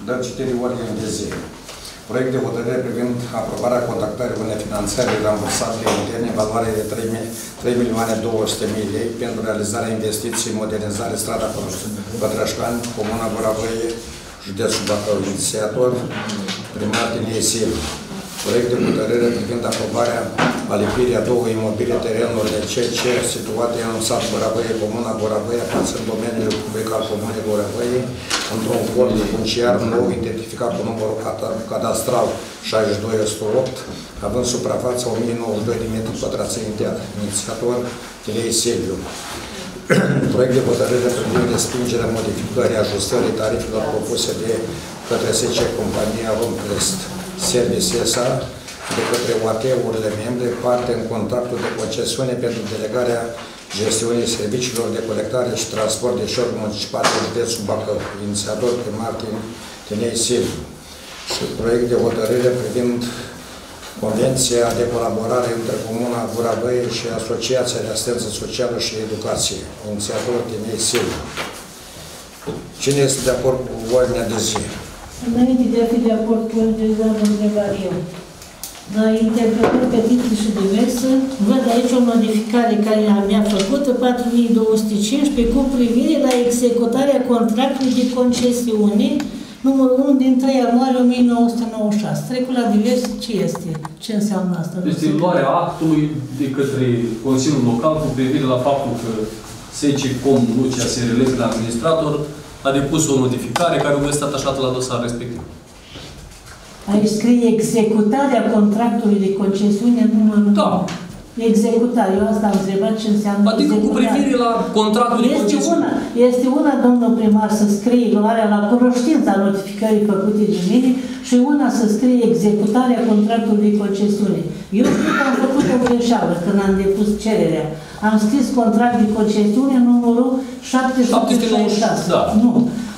Dă citirii ordinii de zi. Proiect de hotărâre privind aprobarea contactării unei finanțări rambursabile interne în valoare de 3.200.000 lei pentru realizarea investiției în modernizare strada Pătrășcani, Comuna Vorabăie, județul Bacău. Inițiator, primar Tinei Silviu. Proiect de hotărâre privind aprobarea alipirii a două imobile terenuri de CC situate în sat Vorabăie, Comuna Vorabăie, aparțând domeniului public al Comunei Vorabăie, într-un cod funciar nou identificat cu numărul cadastral 62108, având suprafața 1092 de metri pătrați intern. Inițiator Tinei Silviu. Proiect de hotărâre privind respingerea modificării ajustării tarifelor propuse de către SC Compania Romcrest Service S.A. de către OAT-urile membre, parte în contractul de concesiune pentru delegarea gestiunii serviciilor de colectare și transport de deșeuri municipale în județul Bacău. Inițiator primar Tinei Silviu. Și proiect de hotărâre privind Convenția de colaborare între Comuna Vorabăie și Asociația de Asistență Socială și Educație. Inițiator Tinei Silviu. Cine este de acord cu ordinea de zi? Înainte de a fi de acord cu ordinea de zi, am o întrebare eu. La interpretări pe titlu și diversă, văd aici o modificare care mi-a făcută 4.215 cu privire la executarea contractului de concesiune numărul 1 din 3 ianuarie 1996. Trecul la diverse, ce este? Ce înseamnă asta? Este luarea actului de către Consiliul Local cu privire la faptul că SC.com Lucia SRL de administrator a depus o notificare care a fost atașată la dosar respectiv. Aici scrie executarea contractului de concesiune numărul 1. Da. Executare. Eu asta am întrebat ce înseamnă adică cu privire la contractul de concesiune. Este una, domnul primar, să scrie luarea la cunoștința notificării făcute de mine și una să scrie executarea contractului de concesiune. Eu știu că am făcut o greșeală când am depus cererea. Am scris contract de concesiune numărul 796. Da. Nu.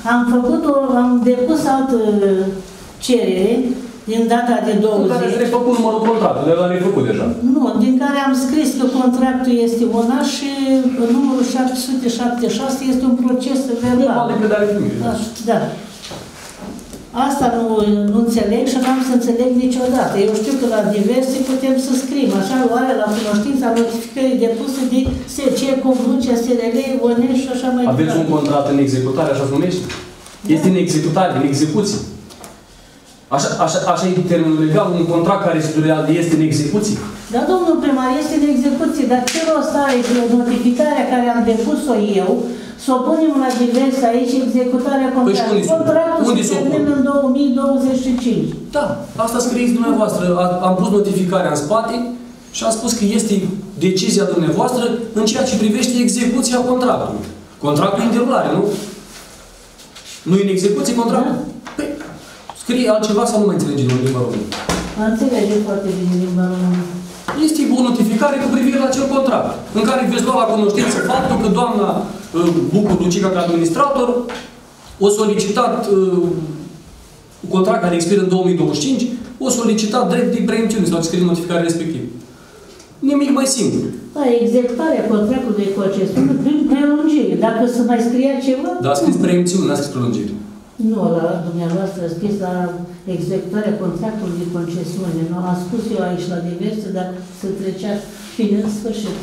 Am depus altă cerere din data de 20. În care ați refăcut numărul contractului, l-a refăcut deja. Nu, din care am scris că contractul este una și numărul 776 este un proces verbal. Da. Asta nu înțeleg și n-am să înțeleg niciodată. Eu știu că la diverse putem să scriem, așa, luarea la cunoștința notificării depuse de SC, Conlucia, SRL, ONE și așa mai departe. Aveți un contract în executare, așa se numește? Da. Este în executare, în execuție. Așa e termenul legal, un contract care este în execuție? Da, domnul primar, este în execuție, dar ce rost are notificarea care am depus-o eu, să o punem la diverse aici, executarea contractului. Contractul se termină în 2025. Da, asta scrieți dumneavoastră. Am pus notificarea în spate și am spus că este decizia dumneavoastră în ceea ce privește execuția contractului. Contractul în derulare, nu? Nu e în execuție contractul? Da. Păi, scrie altceva sau nu mai înțelege în limba română? Înțelege foarte bine limba română. Este o notificare cu privire la acel contract, în care veți lua la cunoștință faptul că doamna Bucu Lucica, ca administrator, o solicitat un contract care expiră în 2025, o solicitat drept de preemțiune sau scrie notificarea respectivă. Nimic mai simplu. Da, executarea contractului de concesiune prin prelungire. Dacă se mai scria ceva... Da, a scris preemțiune, n-a scris prelungire. Nu, la dumneavoastră a scris la executarea contractului de concesiune. Nu, am spus eu aici la diverse, dar să trecea fiind în sfârșit.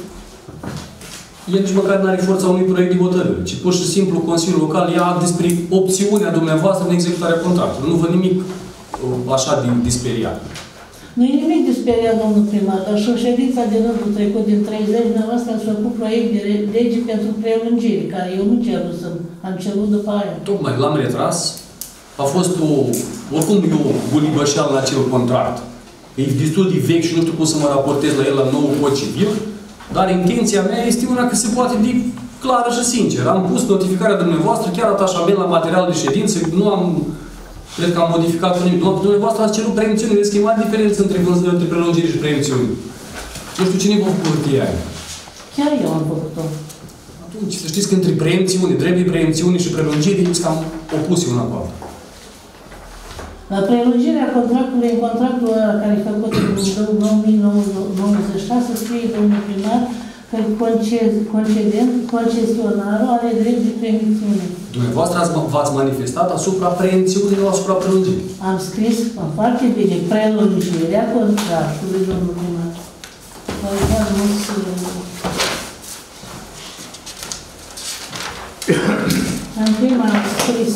El nici măcar nu are forța unui proiect de hotărâre, ci pur și simplu Consiliul Local ia despre opțiunea dumneavoastră în executarea contractului. Nu văd nimic așa de disperiat. Nu e nimic disperiat, domnul primar, dar și ședința de rândul trecut din 30, dumneavoastră ați făcut proiect de lege pentru prelungire, care eu nu cerusem, am cerut după aia. Tocmai l-am retras. A fost oricum eu bulibășeal la acel contract. E destul de vechi și nu știu cum să mă raportez la el la nou cod civil, dar intenția mea este una că se poate de clară și sinceră. Am pus notificarea dumneavoastră, chiar atașament la material de ședință, nu am... Cred că am modificat nimic. Dumneavoastră ați cerut preemțiune. Vedeți că e mare diferență între prelungire și preemțiune. Nu știu cine v-a făcut ea. Chiar eu am făcut-o. Atunci, să știți că între preemțiune, drept de preemțiune și prelungire, e cam opuse una cu alta. La prelungirea contractului, în contractul care e făcut în 2096, scrie domnul primar concesionarul are drept de preemțiune. Dumneavoastră v-ați manifestat asupra preemțiunii, nu asupra prelungirii. Am scris foarte bine prelungirea contractului, domnul primar. În prima am scris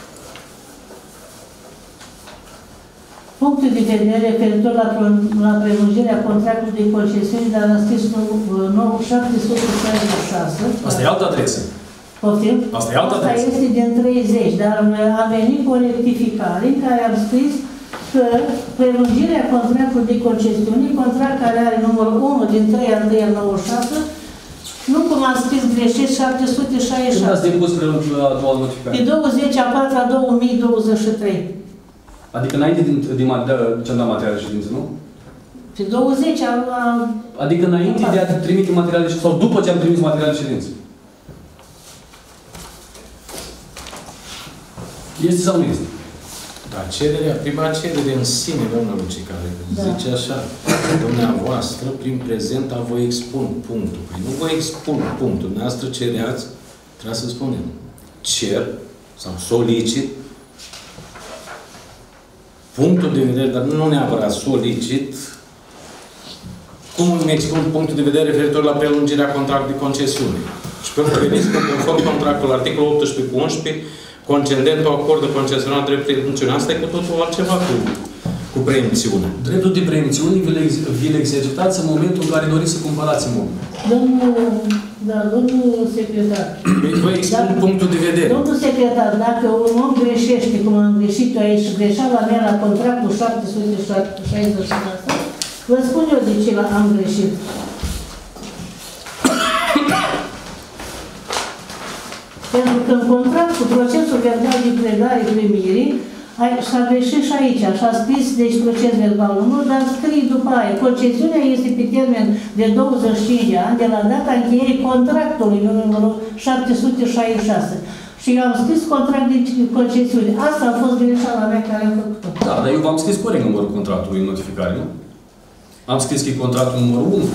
punctul de vedere referitor la prelungirea contractului de concesiune, dar am scris nou 766. Asta e altă adresă. Poftim? Asta e altă adresă. Asta este din 30, dar am venit cu o rectificare în care am scris că prelungirea contractului de concesiune, contract care are numărul 1 din 3/2/96, nu cum am scris greșit, 766. Când ați depus prelungirea a doua notificare? Pe 20/4/2023. Adică înainte de ce am dat materiale de ședință, nu? Pe 20 Adică înainte de a trimite materiale de ședință, sau după ce am trimis materiale de ședință? Este sau nu este? Da, prima cerere în sine, domnul Luci, care zice așa, dumneavoastră, prin prezent, vă expun punctul. Păi nu vă expun punctul. Dumneavoastră cereați, trebuie să spunem, cer sau solicit punctul de vedere, dar nu neapărat solicit, cum îmi expun punctul de vedere referitor la prelungirea contractului de concesiune. Și pentru că veniți că conform contractul articolul 18 cu 11, concedentul acordă concesional drept de preemțiune. Asta e cu totul altceva cu preemțiune. Dreptul de preemțiune vi-l exercitați în momentul în care doriți să cumpărați imobil. Domnul secretar. Vă expun punctul de vedere. Domnul secretar, dacă un om greșește, cum am greșit eu aici, greșeala mea la contractul 766, vă spun eu de ce am greșit. Pentru că în contractul, procesul verbal de predare primirii, s-a greșit și aici, așa scris, deci proces verbal 1, dar scrie după aia. Concesiunea este pe termen de 25 de ani de la data încheierii contractului numărul 766. Și eu am scris contract de concesiune. Asta a fost greșeala mea care am făcut-o. Da, dar eu v-am scris corect numărul contractului în notificare, nu? Am scris că e contractul numărul 1.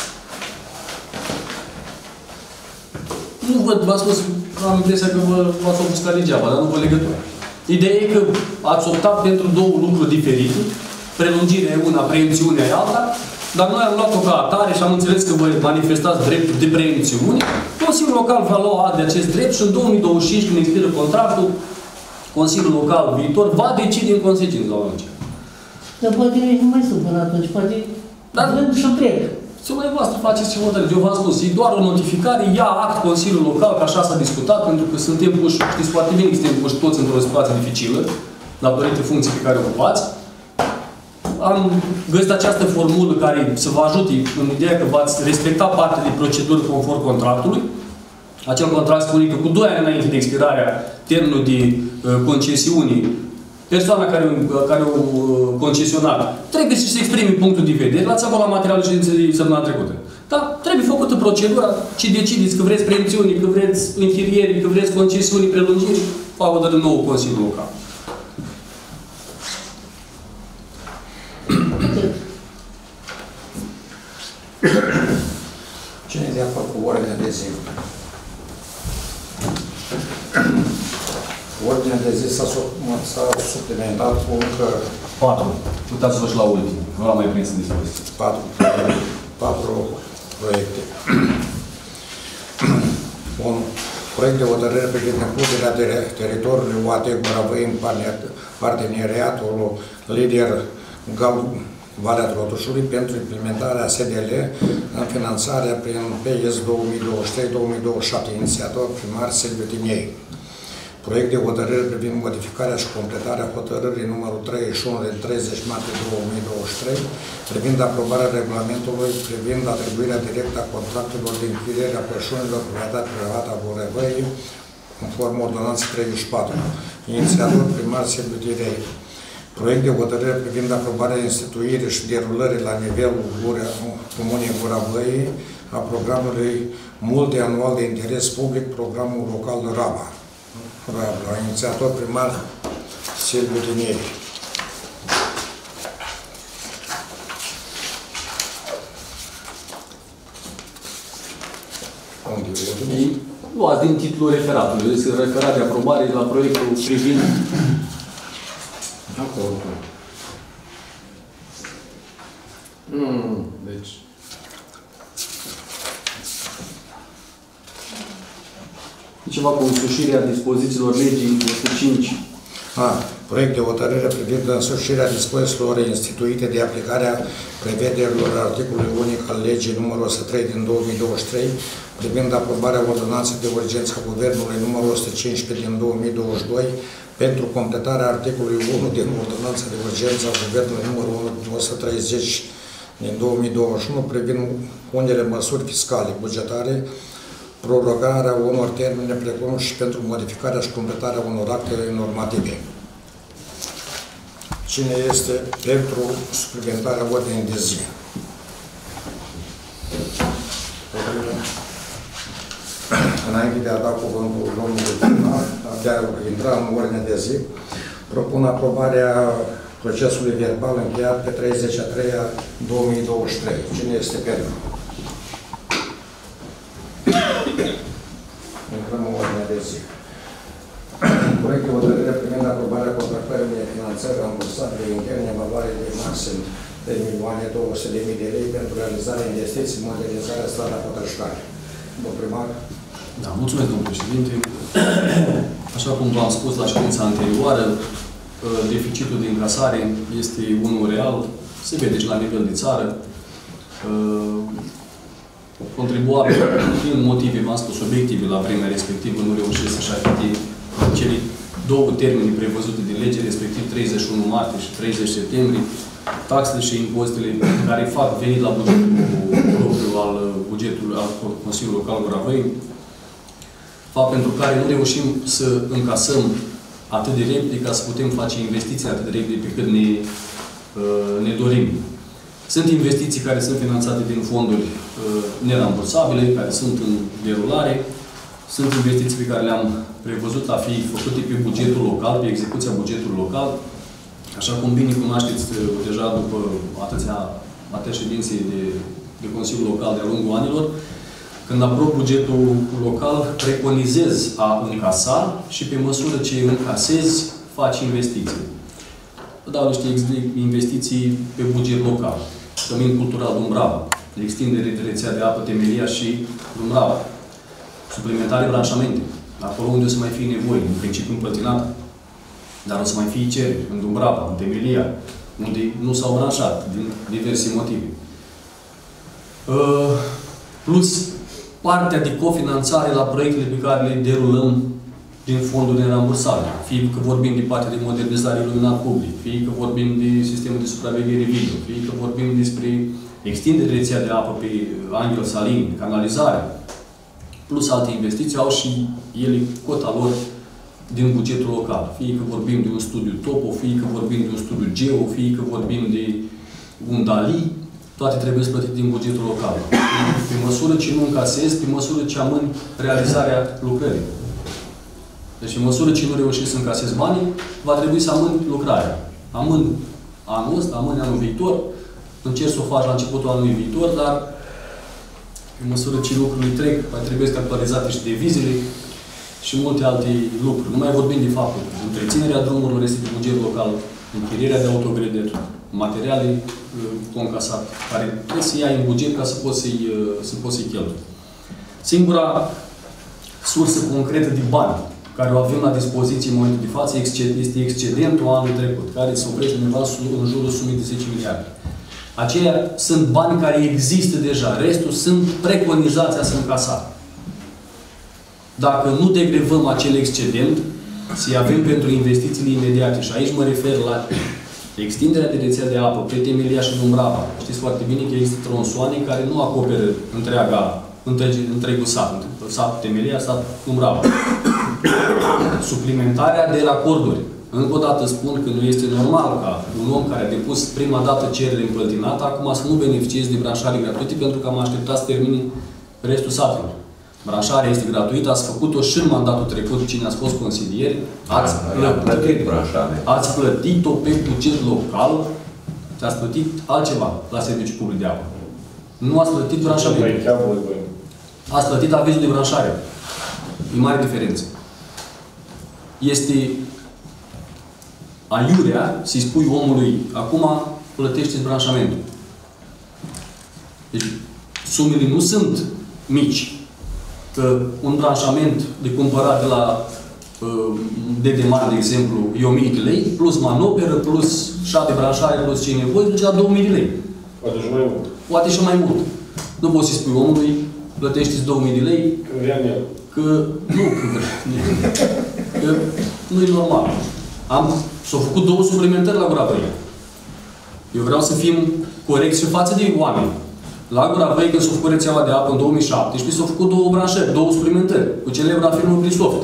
Nu văd, v-am spus, am impresia că v-ați ofuscat degeaba, dar nu vă legătură. Ideea e că ați optat pentru două lucruri diferite. Prelungirea e una, preemțiunea e alta, dar noi am luat-o ca atare și am înțeles că vă manifestați dreptul de preemțiune. Consiliul Local va lua act de acest drept și în 2025, când expiră contractul, Consiliul Local viitor va decide în consecință la orice. Dar poate nu mai supăr atunci, poate vând și plec. Să mai voastră faceți ce hotărâți. Eu v-am spus, e doar o notificare, ia act Consiliul Local, că așa s-a discutat, pentru că suntem puși, știți foarte bine că suntem puși toți într-o situație dificilă, la părinte funcții pe care o ocupați. Am găsit această formulă care să vă ajute în ideea că v-ați respectat partea de procedură conform contractului. Acel contract spune că cu 2 ani înainte de expirarea termenului de concesiune, persoana care o concesionat trebuie să se exprime punctul de vedere. L-ați avut la materialul ședinței de săptămâna trecută. Da? Trebuie făcută procedura. Ce decideți? Că vreți preemțiuni, că vreți închirieri, că vreți concesiuni, prelungiri, va hotărî nou Consiliul Local. Cine e de acord cu ordinea de zi? Ordinea de zi s-a suplimentat cu încă 4. Uitați-vă și la ultimul. Nu l-am mai prins în dispoziție. 4 proiecte. Un proiect de hotărâre privind includerea teritoriului UAT Guravăi în parteneriatul lider Valea Trotușului pentru implementarea SDL în finanțarea prin PS 2023-2027, inițiator primar Silviu Tiniei. Proiect de hotărâre privind modificarea și completarea hotărârii numărul 31 din 30 martie 2023 privind aprobarea regulamentului privind atribuirea directă a contractelor de închiriere a persoanelor proprietate privată a Guravăi conform ordonanței 34. Inițiator primar Silviu Tiniei. Proiect de hotărâre privind aprobarea instituirii și derulării la nivelul Comunei Guravăi a programului multianual de interes public, programul local de Raba. Inițiator primar Silviu Tiniei. unde e? Luați din titlul referatului. Este referat de aprobare la proiectul privind... Acolo. Deci... Ceva cu însușirea dispozițiilor legii 105. Proiect de hotărâre privind însușirea dispozițiilor instituite de aplicarea prevederilor articolului unic al legii numărul 103 din 2023 privind aprobarea ordonanței de urgență a Guvernului numărul 115 din 2022 pentru completarea articolului 1 din ordonanța de urgență a Guvernului numărul 130 din 2021 privind unele măsuri fiscale, bugetare, prorogarea unor termene, precum și pentru modificarea și completarea unor acte normative. Cine este pentru suplimentarea ordinii de zi? Înainte de a da cuvântul domnului primar, de a intra în ordinea de zi, propun aprobarea procesului verbal încheiat pe 30/3/2023. Cine este pentru? Intrăm în ordinea de zi. Proiect de hotărâre privind aprobarea contractării de finanțări rambursabile interne în valoare de maxim 3.200.000 de lei pentru realizarea investiții în modernizarea strada Pătășcani. Domnul primar? Da, mulțumesc, domnul președinte. Așa cum v-am spus la ședința anterioară, deficitul de încasare este unul real, se vede și la nivel de țară. Contribuabil, din motive, v-am spus, obiective la vremea respectivă, nu reușesc să-și achite cele două termene prevăzute de lege, respectiv 31 martie și 30 septembrie, taxele și impozitele care fac venit la bugetul propriu al bugetului al Consiliului Local Gravei, fapt pentru care nu reușim să încasăm atât de repede ca să putem face investiții atât de repede pe cât ne dorim. Sunt investiții care sunt finanțate din fonduri nerambursabile, care sunt în derulare. Sunt investiții pe care le-am prevăzut a fi făcute pe bugetul local, pe execuția bugetului local. Așa cum bine cunoașteți deja după atâtea ședințe de Consiliul Local de-a lungul anilor, când aprob bugetul local, preconizez a încasa și pe măsură ce încasezi, faci investiții. Vă dau niște investiții pe buget local. Cămin cultural Dumbrava, extindere de rețea de apă Temelia și Dumbrava. Suplimentare branșamente. Acolo unde o să mai fie nevoie, în principiu împătinat, dar o să mai fie cereri, în Dumbrava, în Temelia, unde nu s-au branșat, din diverse motive. Plus partea de cofinanțare la proiectele pe care le derulăm din fonduri nerambursabile. Fie că vorbim de partea de modernizare iluminat public, fie că vorbim de sistemul de supraveghere video, fie că vorbim despre extinderea rețea de apă pe Angel Salin, canalizare, plus alte investiții, au și ele cota lor din bugetul local. Fie că vorbim de un studiu topo, fie că vorbim de un studiu geo, fie că vorbim de un DALI, toate trebuie să plătite din bugetul local. Pe măsură ce nu încasezi, pe măsură ce amâni realizarea lucrării. Deci, în măsură ce nu reușești să încasezi banii, va trebui să amâni lucrarea. Amâni anul ăsta, amâni anul viitor, încerci să o faci la începutul anului viitor, dar pe măsură ce lucrurile trec, mai trebuie să actualizate și devizele și multe alte lucruri. Nu mai vorbim de faptul că întreținerea drumurilor este de buget local, închirierea de autogreder, materiale concasate, care trebuie să iei în buget ca să poți să-i cheltui. Singura sursă concretă de bani care o avem la dispoziție în momentul de față este excedentul anului trecut, care se oprește undeva în jurul sumei de 10 miliarde. Aceia sunt bani care există deja. Restul sunt preconizați a se încasa. Dacă nu degrevăm acel excedent, să-i avem pentru investițiile imediate, și aici mă refer la extinderea de rețea de apă pe Temelia și Dumbrava. Știți foarte bine că există tronsoane care nu acoperă întregul sat. Satul Temelia, satul Dumbrava. Suplimentarea de racorduri. Încă o dată spun că nu este normal ca un om care a depus prima dată cerere împăltinată, acum să nu beneficieze de branșare gratuite pentru că am așteptat să termine restul satelor. Branșarea este gratuită, ați făcut-o și în mandatul trecut, cine ați fost consilieri, ați plătit-o pe buget local, ați plătit altceva la serviciu public de apă. Nu ați plătit branșarea. ați plătit avizul de branșare. E mare diferență. Este aiurea să-i spui omului, acum plătește-ți branșamentul. Deci, sumele nu sunt mici. Că un branșament de cumpărat de la DDMAR, de exemplu, e 1000 de lei, plus manoperă, plus șa de branșare, plus ce e nevoie, duce la 2000 de lei. Poate și mai mult. Poate și mai mult. Nu poți să-i spui omului, plătește-ți 2000 de lei, Că vrea el. că nu e normal. S-au făcut 2 suplimentări la Gura Văii. Eu vreau să fim corecți și față de oameni. La Gura Văii, când s-a făcut rețeaua de apă în 2017, s-au făcut 2 branșări, 2 suplimentări, cu celebra firmă Brisoft.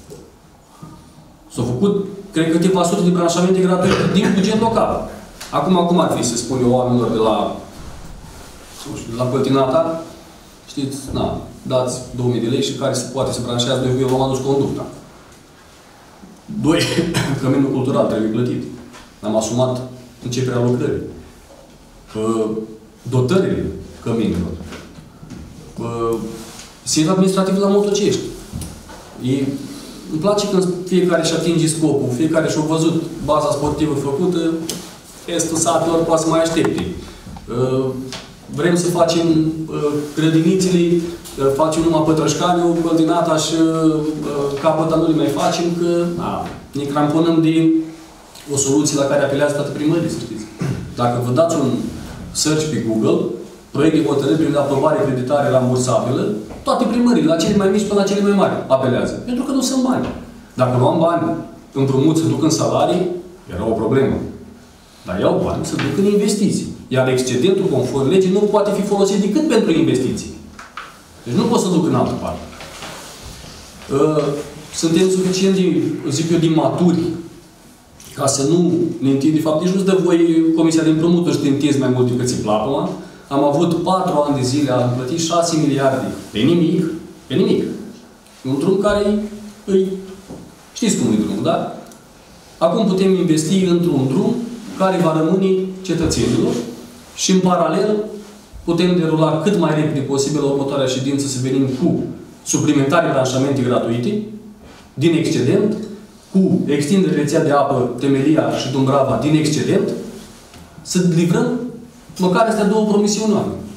S-au făcut, cred, câteva sute de branșamente gratuite din buget local. Acum, cum ar fi să spun eu oamenilor de la, nu știu, la Păltinata, știți, na, dați 2000 de lei și care se poate să branșează, eu v-am adus conducta. 2. Căminul cultural trebuie plătit. Am asumat începerea lucrării. Dotările căminilor. Sit administrativ la Motocești. Îmi place când fiecare și atinge scopul, fiecare și-a văzut baza sportivă făcută, restul satelor poate să mai aștepte. Vrem să facem grădinițele, facem numai Pătrășcaniu, Păltinata și Capăta nu le mai facem, că ne cramponăm de o soluție la care apelează toate primările, să știți. Dacă vă dați un search pe Google, proiect de hotărâri prin aprobare creditare rambursabilă, toate primările, la cele mai mici până la cele mai mari, apelează. Pentru că nu sunt bani. Dacă luam bani împrumut să duc în salarii, era o problemă. Dar iau bani să duc în investiții. Iar excedentul, conform legii, nu poate fi folosit decât pentru investiții. Deci nu pot să duc în altă parte. Suntem suficient de, zic eu, de maturi ca să nu ne întind. De fapt, nici nu-ți dă voie Comisia de Împrumuturi să te întinzi mai mult decât ți plapă. Am avut 4 ani de zile, am plătit 6 miliarde. Pe nimic. Pe nimic. Un drum care îi... Știți cum e drumul, da? Acum putem investi într-un drum care va rămâne cetățenilor și, în paralel, putem derula cât mai repede posibil la următoarea ședință să venim cu suplimentare branșamente gratuite, din excedent, cu extindere rețea de apă Temelia și Dumbrava din excedent, să livrăm măcar astea 2 promisiuni.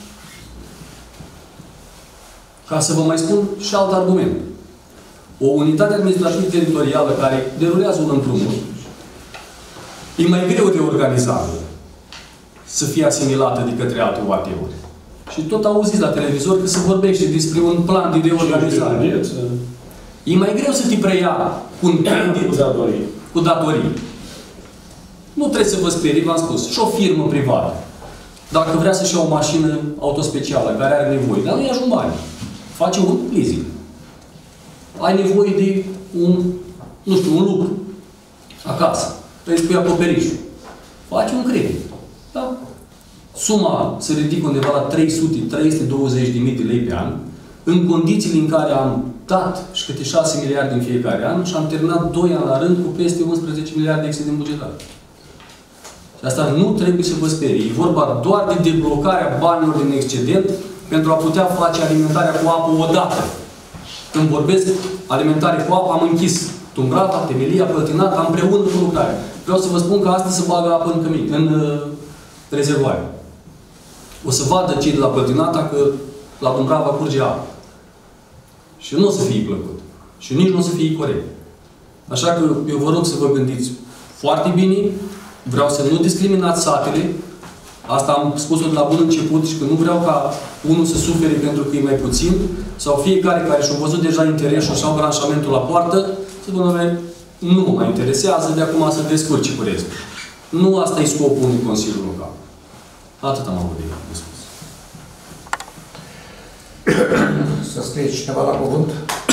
Ca să vă mai spun și alt argument. O unitate administrativă teritorială care derulează un împrumut e mai greu de organizat să fie asimilată de către alte OAT-uri. Și tot auziți la televizor că se vorbește despre un plan de reorganizare. E mai greu să te preia cu un credit cu datorii. Nu trebuie să vă sperii, v-am spus. Și o firmă privată. Dacă vrea să-și ia o mașină autospecială care are nevoie, dar nu-i ajung bani. Face un leasing. Ai nevoie de un, nu știu, un lucru acasă. Trebuie să pui acoperișul. Faci un credit. Da? Suma se ridică undeva la 300-320.000 de lei pe an, în condițiile în care am dat și câte 6 miliarde în fiecare an și am terminat 2 ani la rând cu peste 11 miliarde excedent bugetar. Și asta nu trebuie să vă sperie. E vorba doar de deblocarea banilor din excedent pentru a putea face alimentarea cu apă odată. Când vorbesc alimentare cu apă, am închis Dumbrava, Temelia, Păltinata, împreună cu lucrarea. Vreau să vă spun că astăzi se bagă apă în rezervoare. O să vadă cei de la Păltinata că la Dumbrava curge apă. Și nu o să fie plăcut. Și nici nu o să fie corect. Așa că eu vă rog să vă gândiți foarte bine. Vreau să nu discriminați satele. Asta am spus-o de la bun început și că nu vreau ca unul să sufere pentru că e mai puțin, sau fiecare care și-a văzut deja interesul și-a branșamentul la poartă, să spună, nu mă mai interesează, de acum să descurci cu restul. Nu asta e scopul unui Consiliu Local. Atât am avut de spus. Să scrie cineva la cuvânt?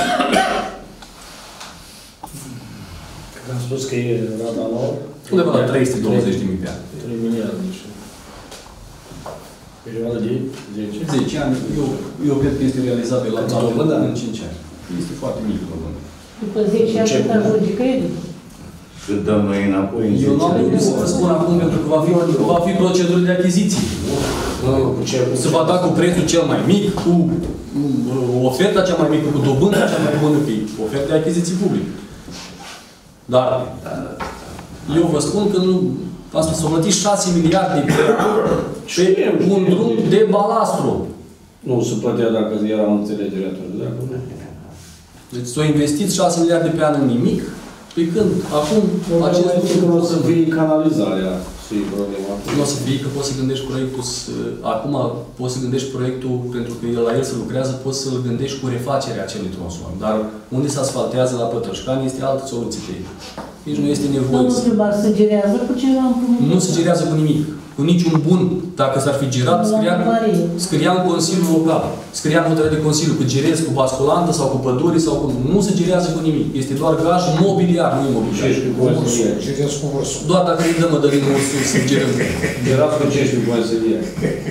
Am spus că e rata nouă. Undeva la 320.000 pe an. 3 miliarde și... Perioada de 10? 10 ani. Eu cred că este realizabil la tabelă în 5 ani. Este foarte mic problema. După 10 ani cât ajunge creditul? Cât dăm noi înapoi în 10 ani? Eu nu am să vă spun acum pentru că va fi procedură de achiziții. Se va da cu prețul cel mai mic, cu oferta cea mai mică, cu dobânda cea mai bună, pe oferta de achiziții publice. Dar eu vă spun că nu... Am spus, s-au plătit 6 miliarde pe un drum de balastru. Nu se plătea dacă era în înțelegere atunci, dacă nu. Deci s-au investit 6 miliarde pe an în nimic, pe când acum acest lucru... Nu o să fie canalizarea, să e problema. Nu o să fie că poți să gândești proiectul, acum poți să gândești proiectul, pentru că la el se lucrează, poți să-l gândești cu refacerea acelui tronson. Dar unde se asfaltează la Pătrășcani este altă soluție pe ei. Nici nu este nevoie. Domnul primar, săgerează cu ceva împrumutat? Nu săgerează cu nimic. Cu niciun bun, dacă s-ar fi girat, scria în Consiliul Local. Scria în hotărâre de Consiliu, cu girez, cu basculantă sau cu păduri sau cu... Nu se girează cu nimic. Este doar gaj mobiliar, nu imobiliar. Girez cu ursul. Doar dacă îi dă Mădălin ursul să girăm. Girați cu 15 bani să fie.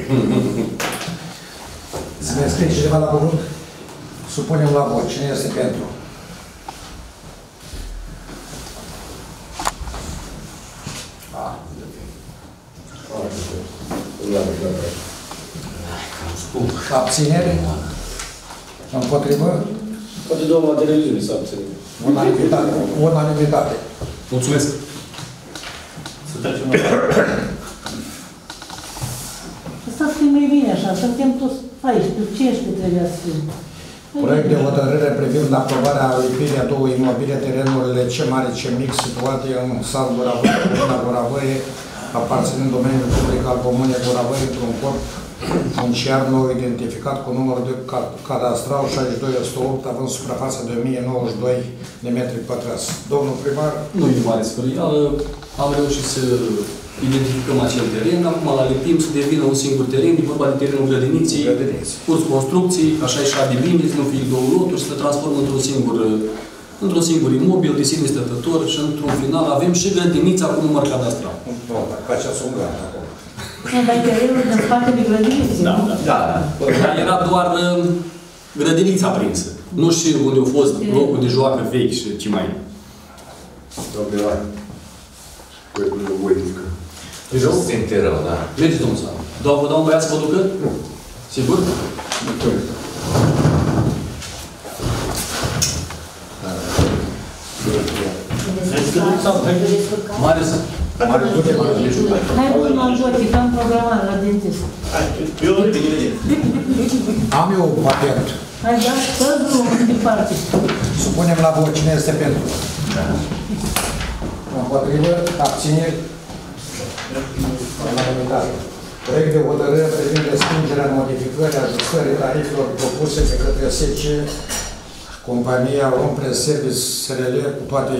Să ne scrie cineva la cuvânt? Supunem la vot. Cine este pentru? Abținere? Împotrivă? Poate doamna de televiziune să abține. Unanimitate. Mulțumesc. Să trecem la... Asta să fie mai bine așa, să fim toți aici, pe 15 trebuia să fim. Proiect de hotărâre privind aprobarea lipirii a două imobile, terenurile C mare, C mic, situate în satul Goravăie, comuna Goravăie, aparținând domeniul public al comunei Goravăie, într-un corp funciar nou identificat cu numărul de cadastral 62.108, având suprafață de 1092 de metri pătrați. Domnul primar? Nu e mare spărială. Am reușit să identificăm acel teren. Acum la lipim să devină un singur teren, din vorba de terenul grădiniții, curs construcții, așa e de bine, să nu fie două loturi, să se transformă într-un singur imobil, de sine stătător și într-un final avem și grădinița cu număr cadastral. Nu, faceați un gard acolo. Dar terenul din spatele grădiniței, nu? Da. Era doar grădinița prinsă. Nu știu unde a fost locul de joacă vechi și ce mai e. Domnule, proiectul de voinică. Rău? Simte rău, da. Mergeți, domnul Sala. Vă dau un băiat să vă ducă? Sigur? Marius. Hai bun, m-am jucat, am programat la dentist. Am eu un patent. Hai, da, tot drumul în departe. Supunem la vot. Cine este pentru? Împotrivă? Abțineri? Unanimitate. Proiect de hotărâre privind respingerea modificării ajustării tarifelor propuse de către SC, compania Rompress Service SRL, cu toate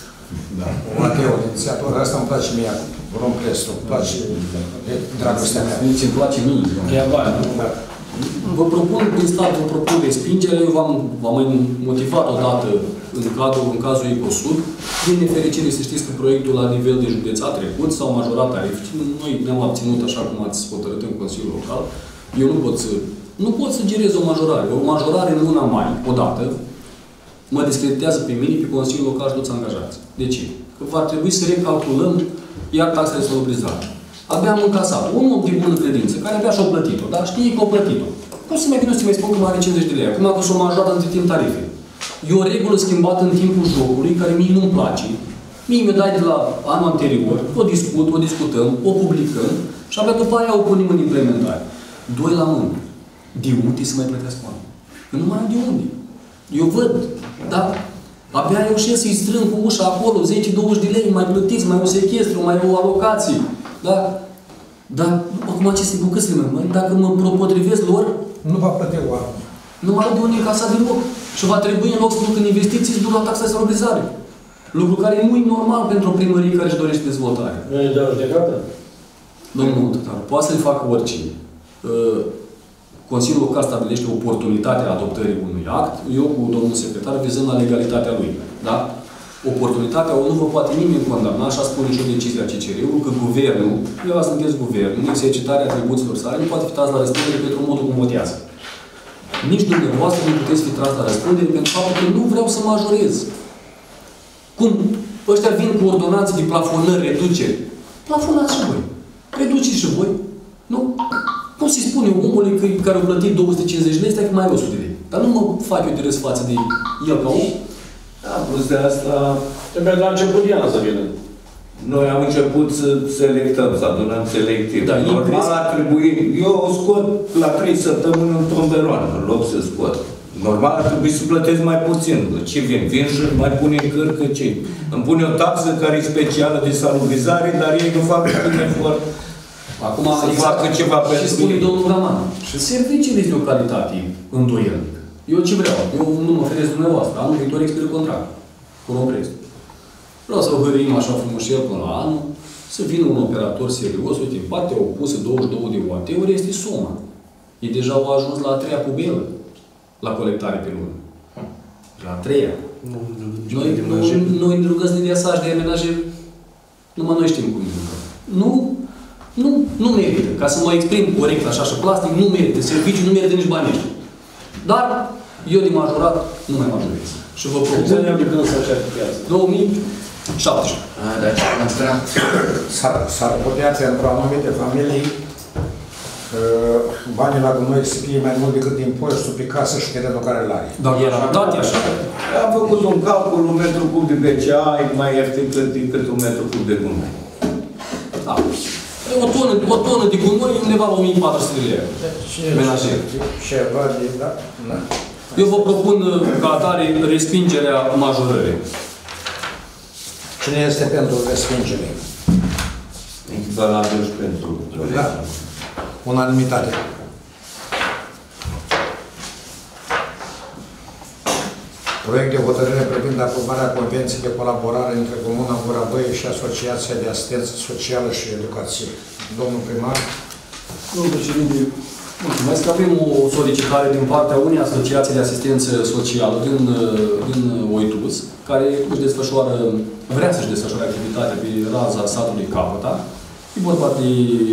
Mateo, inițiatorul. Asta îmi place mie, Rompress, îmi place dragostea mea. Nici îmi place mie. Ia bani, nu? Vă propun, din start, vă propun respingerea. Eu v-am mai motivat odată în cazul Ecosud. Din nefericire, să știți că proiectul la nivel de județ a trecut, s-au majorat tarife. Noi ne-am abținut așa cum ați hotărât în Consiliul Local. Eu nu pot să gerez o majorare. O majorare în luna mai, odată, mă discreditează pe mine, pe Consiliul Local și toți angajați. De ce? Că va trebui să recalculăm iar taxa de salubrizare. Abia am încasat un om de bună credință, care abia și-o plătit-o, dar știe că o plătit-o. Nu se mai vine să mai spun că mai are 50 de lei. Acum a fost o majorată între timp tarife. E o regulă schimbată în timpul jocului, care mie nu-mi place. Mie mi-o dai de la anul anterior, o discutăm, o publicăm și abia după aia o punem în implementare. Doi la mână. De unde să mai plătească oameni? Că nu mai am de unde. Eu văd, da? Abia reușesc să-i strâng cu ușa acolo, 10-20 de lei, mai plătiți, mai un sechestru, mai o alocație. Da? Dar acum aceste bucăți, dacă mă potrivesc lor, nu va plăti oameni. nu mai au de unde încasa deloc. Și va trebui, în loc să duc în investiții, să duc la taxa de salubrizare. Lucru care nu e normal pentru o primărie care își dorește dezvoltare. Nu e de judecată? Domnul Tătar, poate să-i facă oricine. Consiliul Local stabilește oportunitatea adoptării unui act, eu cu domnul secretar vizând la legalitatea lui. Da? Oportunitatea o nu vă poate nimeni condamna, așa spune și o decizie a CCR-ului, că guvernul, eu sunteți guvernul, în exercitarea atribuțiilor sale, nu poate fi tras la răspundere pentru modul cum votează. Nici dumneavoastră nu puteți fi tras la răspundere pentru faptul că nu vreau să majorez. Cum ăștia vin cu ordonanțe de plafonări, reduceri, plafonați și voi. Reduceți și voi. Nu? Cum să-i spun eu omului care a plătit 250 lei, stai că mai are 100 de lei. Dar nu mă fac eu de râs față de el ca om. Da, plus de asta, Trebuie la început Diana să vină. noi am început să selectăm, să adunăm selectiv. Da, normal ar trebui, eu o scot la 3 săptămâni în tomberoană, în loc să scot. Normal ar trebui să plătesc mai puțin. Ce vin? Vin și mai pune în cărcă ce? Îmi pune o taxă care e specială de salubrizare, dar ei nu fac niciun efort. Acum, să facă ceva pentru și spune domnul Raman. Și serviciile de o calitate îndoielnică. Eu ce vreau? Eu nu mă feresc dumneavoastră. Anul viitor expiră contractul. Cu Romprest. Vreau să o hărim așa frumușel până la anul, să vină un operator serios, uite, în partea opusă 22 de watt-uri este suma. Ei deja au ajuns la a 3-a pubelă la colectare pe lună. La a 3-a. Noi ne rugăm să ne dea saci de amenaje, numai noi știm cum ne rugăm. Nu merită. Ca să mă exprim corect așa și plastic, nu merită. Serviciul nu merită nici banii ăștia. Dar eu de majorat nu mai majorez. Și vă propun... Să ne-am de când să certificați. 2017. S-ar putea pentru anumite familii banii la gunoi să fie mai mult decât impozitul pe casă și terenul care îl are. Dar era dat așa. Am făcut un calcul, 1 metru cub de BCA e mai ieftin decât 1 metru cub de gunoi. Da. O tonă de gunoi e undeva la 1400 de lei. Menajer. Ceva de... Da? Da. Eu vă propun ca atare respingerea majorării. Cine este pentru respingere? Valabil și pentru... Da. Unanimitate. Proiect de hotărâre privind aprobarea Convenției de colaborare între Comuna Gura Băie și Asociația de Asistență Socială și Educație. Domnul primar. Domnul președinte, mulțumesc. Avem o solicitare din partea unei asociații de asistență socială din Oituz, care vrea să-și desfășoare activitatea pe raza satului Capăta. E vorba de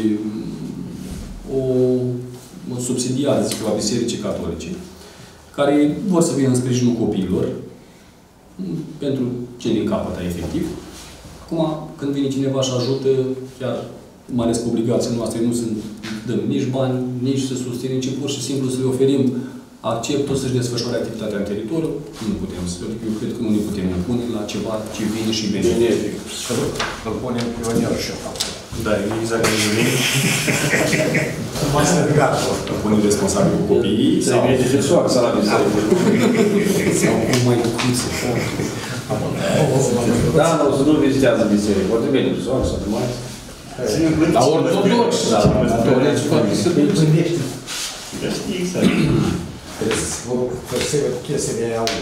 o subsidiară, zic eu, a Bisericii Catolice, care vor să vină în sprijinul copiilor, pentru cei din Capăta, efectiv. Acum, când vine cineva și ajută, chiar mai ales cu obligațiile noastre, nu sunt dăm nici bani, nici să susținem, ci pur și simplu să le oferim acceptul să-și desfășoare activitatea în teritoriu. Nu putem să, eu cred că nu ne putem impune la ceva ce vine și vine. Îl punem pionier și faptul. Da, exact. Îl punem responsabil cu copiii. Să-i merge de soară, să la biserică. Sau cum mai cum să fac. Da, nu, să nu vizitează biserică. Poate merge de soară, să nu mai... La ortodox, da. Ortodox, poate să duci. Percebe chestii de aur.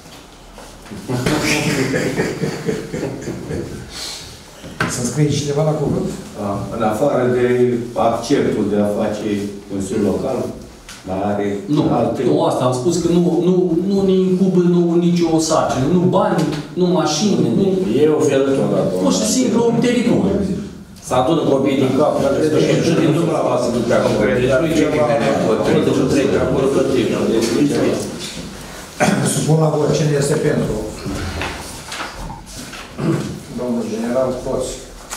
Să scrie cineva la cuvânt? În afară de acceptul de a face Consiliul Local, dar are alte... Nu, asta am spus că nu ne incubă nicio sarcină, nu bani, nu mașini, nu... E o felătură de acolo. Pur și simplu un teritoriu. Să adună copiii din cap, care să și din dumneavoastră nu prea concret. Deci nu e ceva acolo să trece, acolo plătim. Supun la vot cine este pentru. Domnul general, toți.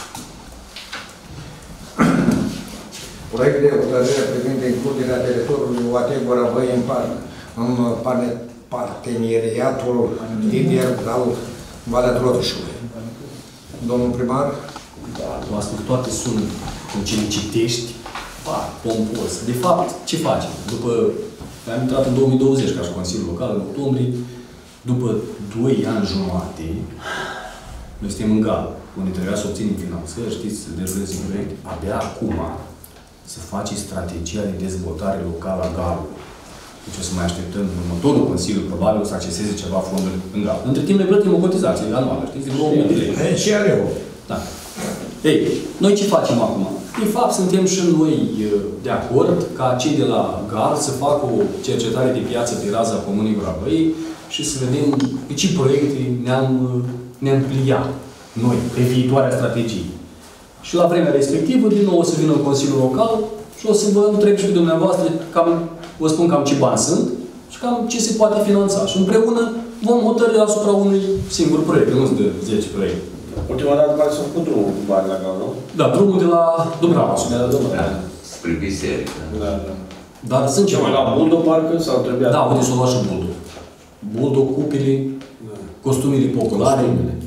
Proiect de hotărâre privind includerea teritoriului UAT Gura Băie în parteneriatul lider al Valea Drotușului. Domnul primar? Da, toate sună, când ce le citești, pompos. De fapt, ce facem? După, am intrat în 2020 ca și Consiliul Local, în octombrie, după 2 ani jumate, noi suntem în gală, unde trebuia să obținem finanțări, știți, să derulezi în proiect. Abia acum să faci strategia de dezvoltare locală a galului. Deci o să mai așteptăm următorul Consiliu, probabil o să acceseze ceva fonduri în gală. Între timp ne plătim o cotizație anuală, știți, de 2000 de lei. Ce are eu? Da. Ei, noi ce facem acum? De fapt, suntem și noi de acord ca cei de la GAL să facă o cercetare de piață pe raza Comunei Gura Băie și să vedem pe ce proiecte ne-am pliat noi pe viitoarea strategie. Și la vremea respectivă, din nou o să vină în Consiliul Local și o să vă întreb și pe dumneavoastră, vă spun cam ce bani sunt și cam ce se poate finanța. Și împreună vom hotărî asupra unui singur proiect, nu de 10 proiecte. Ultima dată pare să făcut drumul cu bani la gal, nu? Da, drumul de la Dubrava. De la Dubrava. spre biserică. Da, da. Dar sunt Ce mai la Buldo, parcă, sau trebuia? Da, unde s-o luat și Buldo. Buldo, cupele, costumele populare.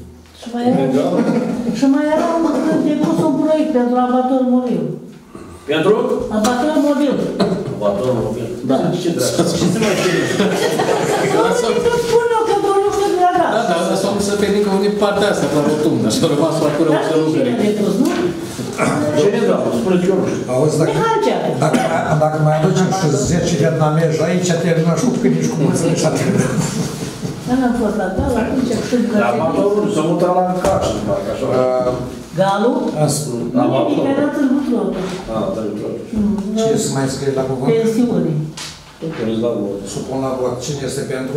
Și mai era depus un proiect pentru abator mobil. Pentru? Abator mobil. Abator mobil. Da. Ce dracu? Ce se mai cere? Tot spun eu că doar nu știu de la Da, da, dar s-au să vedem că unde partea asta, la rotundă, și-au rămas acolo Dar să știi cine a depus, nu? Ce ne dracu? Spuneți eu nu știu. Auzi, dacă mai aducem și 10 vietnamezi aici, termină și că nici cu mulțile și atât. Când am fost la Gal, atunci când Dar amatorul s-a mutat la Cașin, parcă așa. Galu? Amatorul. Era târgutul. Ah, tăi. Ce să mai scrie la cuvânt? Pensiune. Tot la vot. Supun la vot. Cine este pentru?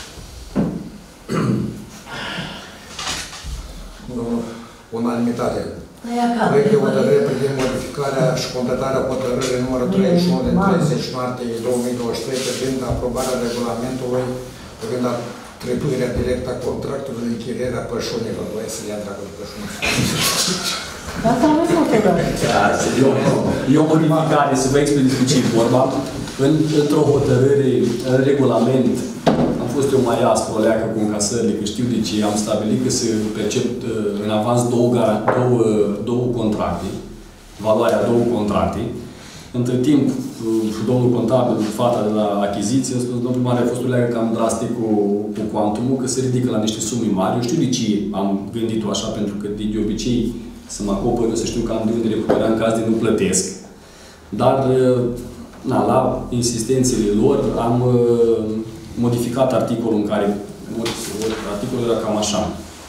Unanimitate. Proiect de hotărâre privind modificarea și completarea hotărârii numărul 31 din 30 martie 2023 privind aprobarea regulamentului privind atribuirea directă a contractului de închiriere a pășunilor. Voi să le ia dragul de pășuni. Asta avem hotărâre. E o modificare, să vă explic despre ce e vorba. Într-o hotărâre, în regulament, am fost eu mai aspru, o leacă cu încasările, că știu de ce, am stabilit că se percep în avans două contracte, valoarea două contracte. Între timp, domnul contabil, fata de la achiziție, a spus, domnul primar, a fost o leacă cam drastic cu cuantumul, că se ridică la niște sume mari. Eu știu de ce am gândit-o așa, pentru că de obicei să mă acopăr, să știu că am de unde recupera în caz de nu plătesc. Dar, la insistențele lor, am modificat articolul în care, articolul era cam așa.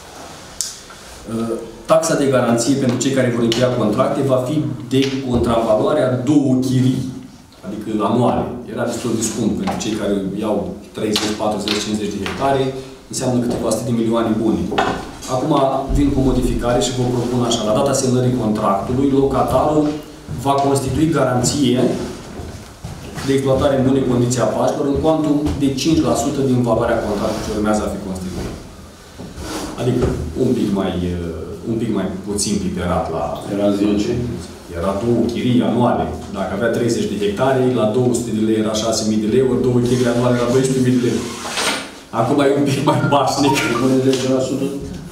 Taxa de garanție pentru cei care vor încheia contracte va fi de contravaloarea două chirii, adică anuale. Era destul de scump pentru cei care iau 30, 40, 50 de hectare, înseamnă câteva sute de milioane bune. Acum vin cu modificare și vă propun așa. La data semnării contractului, locatarul va constitui garanție de exploatare în bune condiții a pașilor în cuantum de 5% din valoarea contractului ce urmează a fi constituit. Adică un pic mai puțin piperat la... Era 10? Era două chirii anuale. Dacă avea 30 de hectare, la 200 de lei era 6.000 de lei, ori două chirii anuale la 12.000 de lei. Acum e un pic mai bașnic. Rămâne 10%?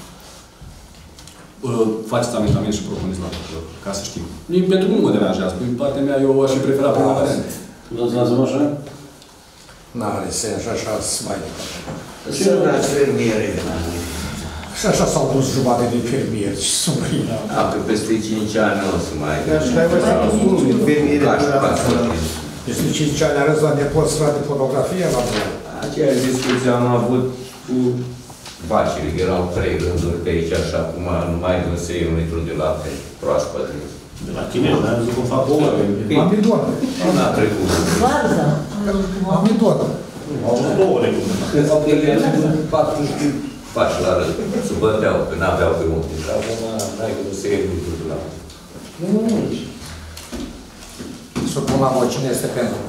Faceți amendament și propuneți la tot, ca să știm. Pentru că nu mă deranjează. Pe partea mea, eu aș fi preferat prima variantă. Vreți să lăsăm așa? N-are sens, așa mai departe. Să dați fermiere. Și așa s-au dus jumate de fermieri, ce sumări. Că peste 5 ani o să mai... Așa că ai mai spus cum fermiere. Peste 5 ani arăți la nepoți frate fotografie la voi. Aceeași discuție am avut cu vacile, că erau 3 rânduri pe aici, așa cum numai nu se iei un litru de lapte proaspăt. De la chinezi, dar nu cum fac omă. Amidon. N-a trecut. Varza. Amidon. Au avut 2 ore. Credeau că ele erau 40 pași la rând. Se băteau, că n-aveau pe unde. Și acum n-ai că nu se iei un litru de lapte. Supun la vot. Cine este pentru?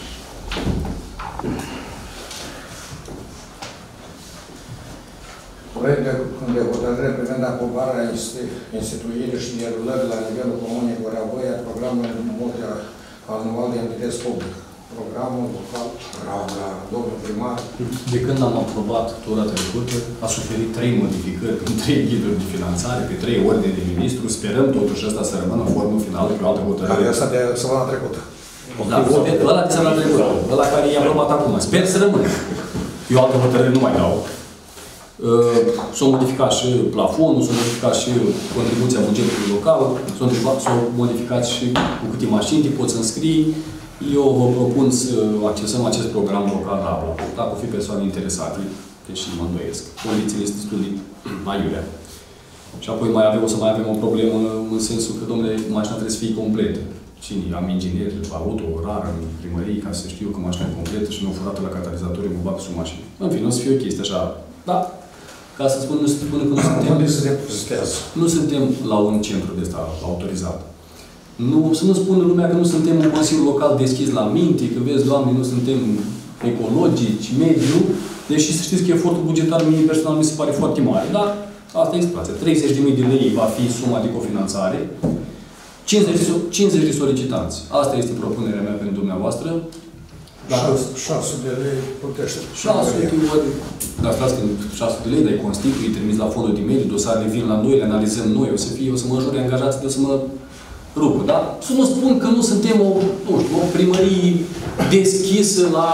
Proiect de hotărâre privind aprobarea instituirii și derulării la nivelul Comunei Gorea-Voia programului multianual de interes public. Programul local, domnul primar. De când am aprobat tura trecută, a suferit 3 modificări în 3 ghiduri de finanțare, pe 3 ordine de ministru. Sperăm totuși asta să rămână în formă finală pe o altă hotărâre. Care e asta de săptămâna trecută? Da, ăla de săptămâna trecută. Ăla care i-a aprobat acum. Sper să rămână. Eu altă hotărâre nu mai dau. S-au modificat și plafonul, s-au modificat și contribuția bugetului local, s-au modificat și cu câte mașini te poți înscrii. Eu vă propun să accesăm acest program local la plafon, dacă o fi persoane interesate, deși mă îndoiesc. Condițiile sunt destul de aiurea. Și apoi o să mai avem o problemă în sensul că, domnule, mașina trebuie să fie completă. Cine? Am inginer, auto, rar în primărie, ca să știu că mașina e completă și nu o furată la catalizator, mă bag sub mașină. În fine, o să fie o chestie așa. Da. Ca să spun, nu se spune că nu suntem... Unde se depozitează? Nu suntem la un centru de ăsta autorizat. Să nu spună lumea că nu suntem un consiliu local deschis la minte, că vezi, Doamne, nu suntem ecologici, mediu, deși să știți că efortul bugetar mie personal mi se pare foarte mare, dar asta e situația. 30.000 de lei va fi suma de cofinanțare. 50 de solicitanți. Asta este propunerea mea pentru dumneavoastră. 600 de lei plătește. 600 ori. Dar stați că 600 de lei, dar e constitui, trimis la fondul de mediu, dosarele vin la noi, le analizăm noi, o să mă jure angajați de o să mă rupă. Dar să nu spun că nu suntem o primărie deschisă la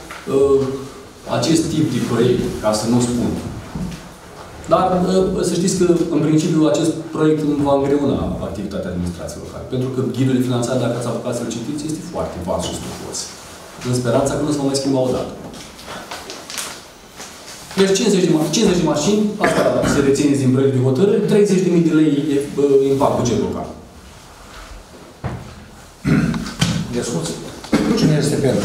acest tip de proiect, ca să nu spun. Dar să știți că, în principiu, acest proiect nu va îngreuna activitatea administrației locale. Pentru că ghidul de finanțare, dacă ați apucat să-l citiți, este foarte vast și stufos. În speranța că nu se va mai schimba odată. Deci 50 de mașini, asta se reține din proiect de hotărâre, 30.000 de lei impact buget local. Discuții. Cine este pentru?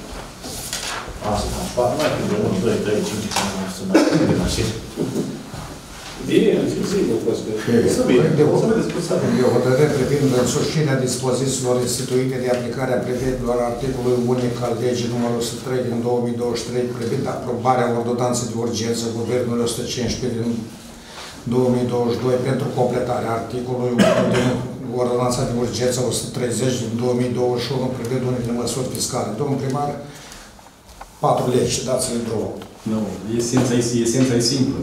Asta, mai când de 1, 2, 3, 5, 6, 7, 8, 9, 10 Bine, sigur, de hotărâre privind însușirea dispozițiilor instituite de aplicare a prevederilor articolului unic al legii numărul 103 din 2023 privind aprobarea ordonanței de urgență Guvernului 115 din 2022 pentru completarea articolului 1 din ordonanța de urgență 130 din 2021 privind unele măsuri fiscale. Domnul primar, 4 legi, dați-le drumul. Nu, esența e simplă.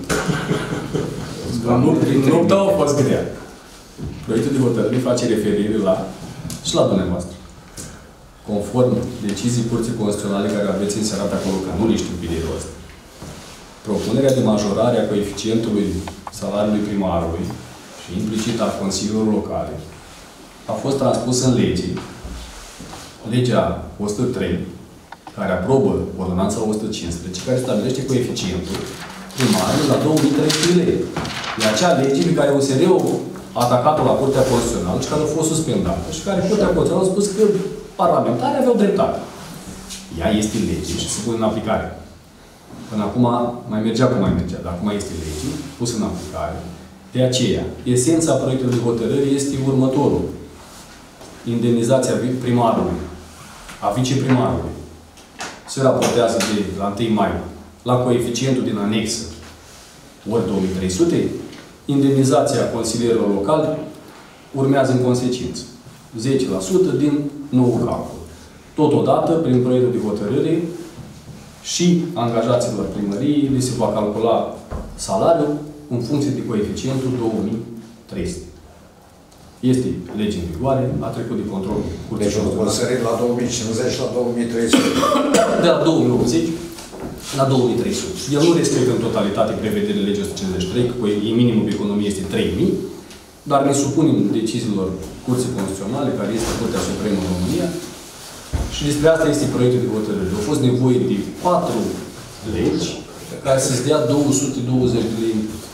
Nu dau o fost grea. Proiectul de hotărâre face referire la și la dumneavoastră. Conform decizii Curții Constituționale care aveți inserat acolo, că nu le știu pe de rost. Propunerea de majorare a coeficientului salariului primarului și implicit a consiliilor locale a fost transpusă în legea 103, care aprobă ordonanța 115, care stabilește coeficientul primarului la 2300 lei. E acea lege pe care USR-ul a atacat-o la Curtea Constituțională și care a fost suspendată și care Curtea Constituțională a spus că parlamentarii aveau dreptate. Ea este lege și se pune în aplicare. Până acum mai mergea cum mai mergea, dar acum este lege pusă în aplicare. De aceea, esența proiectului de hotărâre este următorul. Indemnizația primarului, a viceprimarului, se raportează de la 1 mai la coeficientul din anexă ori 2300, indemnizația consilierilor locali urmează în consecință. 10% din nou calcul. Totodată, prin proiectul de hotărâre, și angajaților primăriei li se va calcula salariul în funcție de coeficientul 2300. Este lege în vigoare, a trecut de control. Deci o sărit la 2050 la 2300. De la 2080 la 2300. El nu respectă în totalitate prevederile legii 153, că minimul pe economie este 3000, dar ne supunem deciziilor Curții Constituționale, care este Curtea Supremă în România, și despre asta este proiectul de hotărâre. A fost nevoie de 4 legi care să-ți dea 220 de lei input.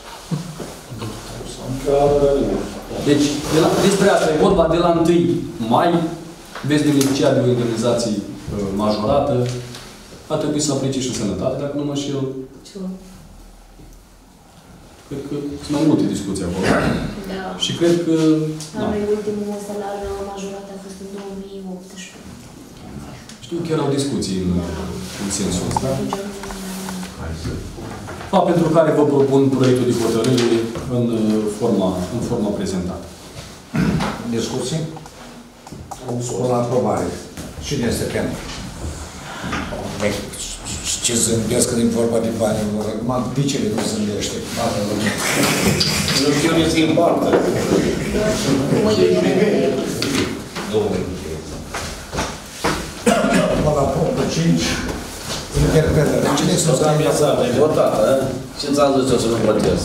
Deci, despre asta e vorba, de la 1 mai veți beneficia de o indemnizație majorată. A trebuit să aplice și sănătate, dacă nu mă înșel. Cred că sunt mai multe discuții acolo. Da. Și cred că... Anul ultimul salariu majorat a fost în 2018. Știu că erau discuții în sensul ăsta. Pentru care vă propun proiectul de hotărâre în forma prezentată. Discuții? Spun la aprobare. Cine este pentru? Ce zâmbesc din vorba de bani? Vicele nu zâmbește. Nu știu de zi în partă. La punctul 5, interpretare. Cine este organizat? E votat, da? Ce ți-am zis eu să nu votez?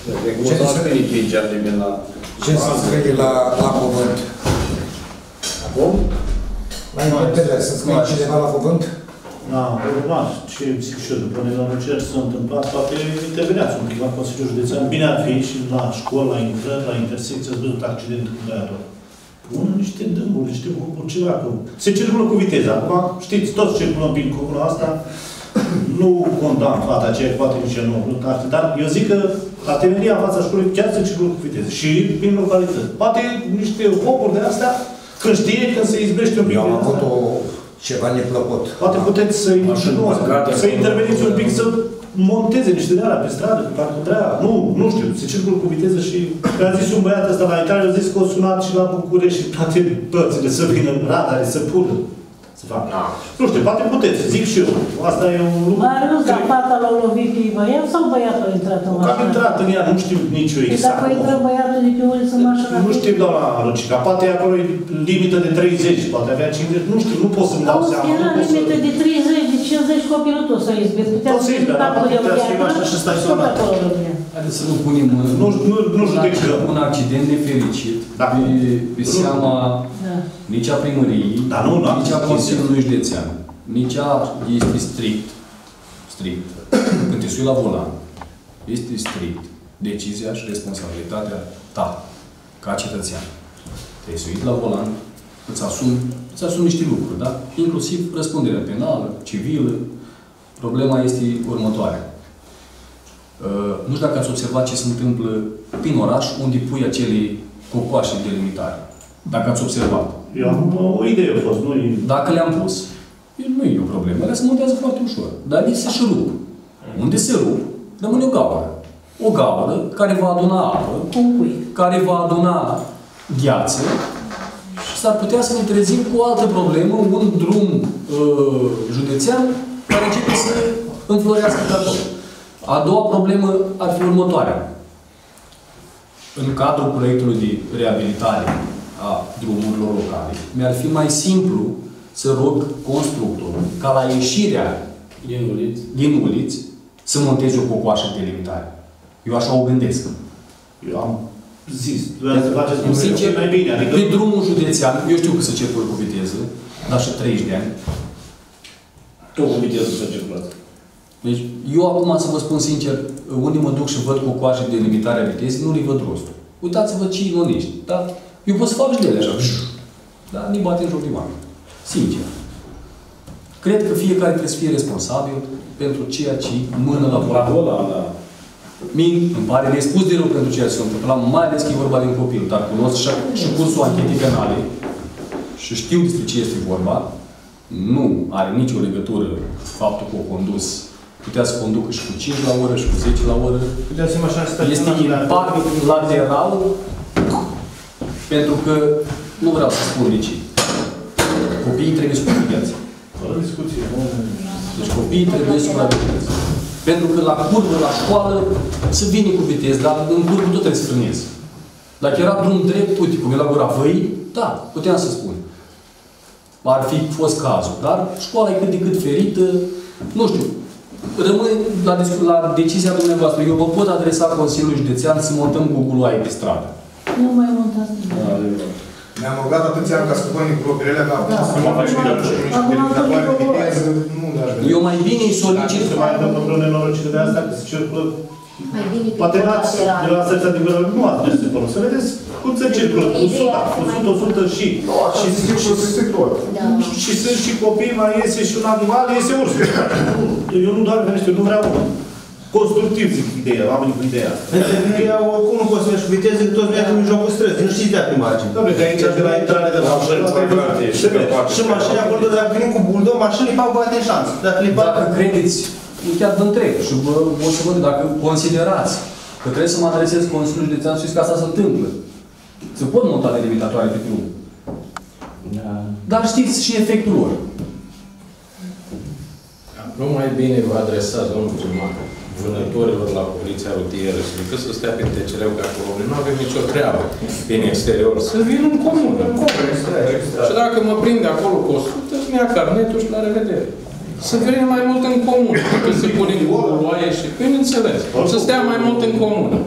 Ce se scrie la cuvânt? Acum? La interpretare, să scrie cineva la cuvânt? Da, urmat. Ce zic și eu, după negocieri s-a întâmplat, poate interveneați un pic la Consiliul Județean. Bine ar fi și la școală, la intrări, la intersecție, ați văzut accident cu aia. Pună niște dâmburi, niște grupuri, ceva, că se circulă cu viteză. Acum, știți, toți circulăm prin comună asta, nu condamn fata aceea, poate nici nu, dar eu zic că la temeria în fața școlii chiar se circulă cu viteză. Și prin localități. Poate niște hopuri de astea, când știe, când se izbește un pic. Eu am avut ceva neplăcut. Poate puteți să interveniți un pic, să monteze niște de alea pe stradă, pe parcă treaba. Nu știu, se circulă cu viteză și a zis un băiat ăsta la intrare, a zis că o sunat și la București și toate părțile să vină radare, să pună. Să fac. Nu știu, poate puteți, zic și eu. Asta e un lucru. Mai râs, dar fata l-a lovit pe băiat sau băiatul a intrat în mașină? Că a intrat în ea, nu știu nici eu exact. Dacă intră băiatul de pe uliță în mașină... Nu știu, doamna Lucica, poate acolo e limită de 30, poate avea 50, nu știu, nu pot să-mi dau seama. Era limită de 30, de 50 copilul tot să izbit. Tot să izbit, dar poate putea să fie așa și staționat. Haideți să nu punem nu judecăm. Un accident nefericit pe seama nici a primăriei, nici a Consiliului Județean, nici a este strict. Când te sui la volan, este strict decizia și responsabilitatea ta, ca cetățean. Te-ai suit la volan, îți asumi niște lucruri, da? Inclusiv răspunderea penală, civilă. Problema este următoarea. Nu știu dacă ați observat ce se întâmplă prin oraș, unde pui acele cocoașe de limitare. Dacă ați observat. Eu am o idee a fost, nu-i... Dacă le-am pus, nu e o problemă. Ele se montează foarte ușor. Dar ele se și rup. Unde se rup, rămâne o gaură. O gaură care va aduna apă, care va aduna gheață și s-ar putea să ne trezim cu o altă problemă, un drum județean care începe să înflorească pe acolo. A doua problemă ar fi următoarea. În cadrul proiectului de reabilitare a drumurilor locale, mi-ar fi mai simplu să rog constructorul ca la ieșirea din uliți să monteze o cocoașă de limitare. Eu așa o gândesc. Eu am zis, doar să faceți sincer, mai bine. Adică... Pe drumul județean, eu știu că se circulă cu viteză, dar și 30 de ani. Tot cu viteză se circulă. Deci, eu acum, să vă spun sincer, unde mă duc și văd cocoașe de limitare a vitezei, nu le văd rostul. Uitați-vă ce ironiști. Da? Eu pot să fac și de ele așa. Dar nu-i bate în joc de oameni. Sincer. Cred că fiecare trebuie să fie responsabil pentru ceea ce mână la volan. Mie îmi pare nespus de rău pentru ceea ce s-a întâmplat, mai ales că e vorba de un copil, dar cunosc și cursul anchetei penale și știu despre ce este vorba. Nu are nicio legătură faptul că o condus. Putea să conducă și cu 5 la oră, și cu 10 la oră. Este impact lateral, pentru că, nu vreau să spun de ce, copiii trebuie supravegheați. Fără discuție. Deci copiii trebuie supravegheați. Pentru că la curbă, la școală, se vine cu viteză, dar în curbă tot trebuie să frânezi. Dacă era drum drept, uite, cum e la Gura Văii, da, puteam să spun. Ar fi fost cazul, dar școala e cât de cât ferită, nu știu. Rămâne la decizia dumneavoastră. Eu vă pot adresa Consiliului Județean să montăm cu guloaie pe stradă. Nu mai montați. Ne-am rugat atâția ani ca să punem microopirele, ca să nu faci eu mai bine îi solicit... Se mai întâmplă vreo nenorocire de asta, că se circulă... Poate n-ați, de la stăța de gură, nu ați mers acolo. Să vedeți cum se circulă, cu 100 și... Și sunt și copii, mai iese și un animal, iese urs. Eu nu doar venește, eu nu vreau constructiv, zic ideea, oamenii cu ideea asta. Între mine iau, oricum nu poți să mergi cu viteză, că toți merg în mijlocul străzii, nu știți de pe margine. Doamne, de aici, de la intrare de mașină, și mașina acolo, dacă vine cu buldou, mașinii îi fac bate în șansă. Dacă credeți, chiar vă întreb și o să văd, dacă considerați că trebuie să mă adresez Consiliul Județean și că asta se întâmplă. Se pot monta delimitatoare pe drum. Dar știți și efectul lor. Nu mai bine vă adresați, domnul primar, vânătorilor la poliția rutieră și decât să stea pe TCR-ul că acolo nu avem nicio treabă din exterior. Să vin în comună. Și dacă mă prinde acolo cu 100, îmi ia carnetul și la revedere. Să vină mai mult în comună, decât să punem cu guloaie și, bineînțeles, să stea mai mult în comună.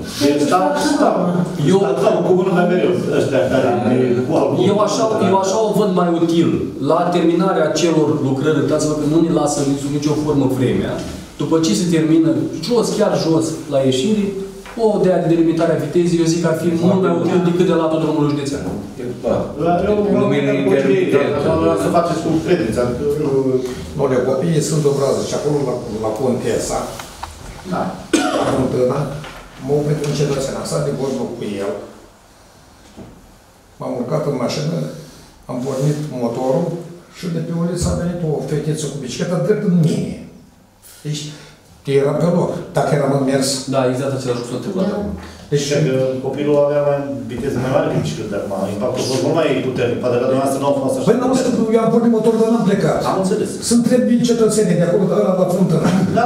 Eu așa o văd mai util. La terminarea acelor lucrări, uitați-vă că nu ne lasă nicio formă vremea. După ce se termină jos, chiar jos, la ieșire, o dea de delimitare a vitezei, eu zic că ar fi mult mai util decât de latul drumului județean. Să faceți cu credință. Noi, copiii sunt obrază și acolo la Pontesa, la Fântână, mă oprit un cetățean, am stat de vorbă cu el, m-am urcat în mașină, am pornit motorul și de pe uliță a venit o fetiță cu bicicleta drept în mine. Deci, Era pe loc. Dacă eram în mers... Da, exact același lucru s-a întâmplat acum. Deci că copilul avea mai viteză mai mare decât bicicletă acum. Impactul a fost mult mai puternic. Poate că dumneavoastră nu au fost așa. Păi n-am spus, eu am pornit motorul, dar n-am plecat. Am înțeles. Sunt trebuie cetățenii de acolo, dar ăla la fântână. Da.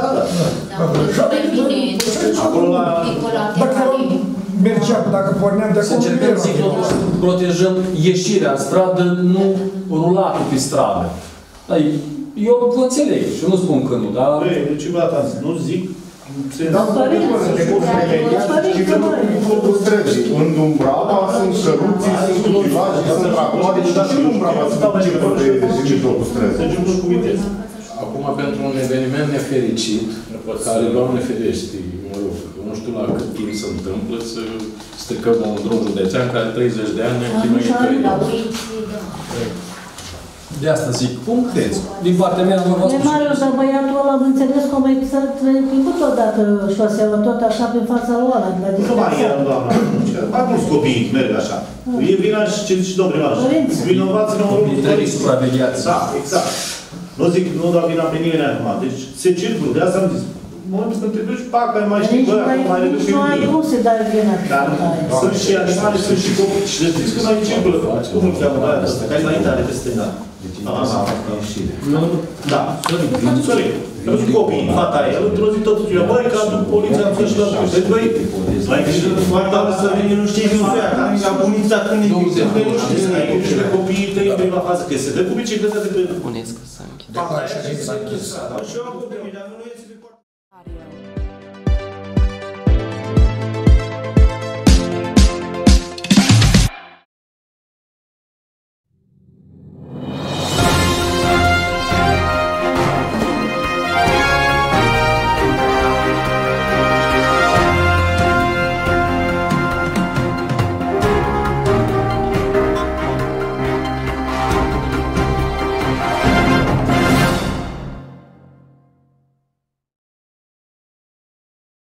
Acolo la... Dacă mergeam, dacă porneam de Să acolo... încercăm, zic, totuși, să protejăm ieșirea în stradă, nu rulatul pe stradă. Eu vă înțeleg și nu spun că nu, dar... Băi, deci eu nu zic... Dar părinți, În străzii, în Dumbrava sunt căruții, sunt utilaje, sunt tractoare, dar și în Dumbrava sunt tipul de mijlocul străzii. Acum, pentru un eveniment nefericit, care, Doamne ferește, mă rog, nu știu la cât timp se întâmplă, să stricăm un drum județean care 30 de ani ne chinuie De asta zic, cum credeți? Din partea mea, nu vă spun. Marius, dar băiatul ăla, am înțeles că mai trecut odată șoseaua, tot așa, pe fața lui ăla. Nu mai e, doamna. Mai mulți copii merg așa. E vina și ce zici, domnule Marius. Vinovați nu... Trebuie supravegheați. Da, exact. Nu zic, nu dau vina pe nimeni acum. Deci se circulă, de asta am zis. În momentul când te duci, pac, mai știi, bă, acum mai reduc pe nu ai cum să dai vina. Dar sunt și animale, sunt și copii. Și le zici că mai circulă. Cum îl cheamă aia asta? Care înainte are pe stânga. Da, Sorin. Eu sunt copii, fata aia. El într-o zi tot spunea, băi, că aduc poliția, am fost la poliție. Deci, băi, mai grijă de foarte tare să vine, nu știi cum vrea, că nici la poliția când e bicicletă, nu știi să ai grijă de copiii tăi în prima fază, că se dă cu bicicleta de pe... Puneți că s-a închis. Da, și a zis s-a închis. Și eu am copii, dar nu e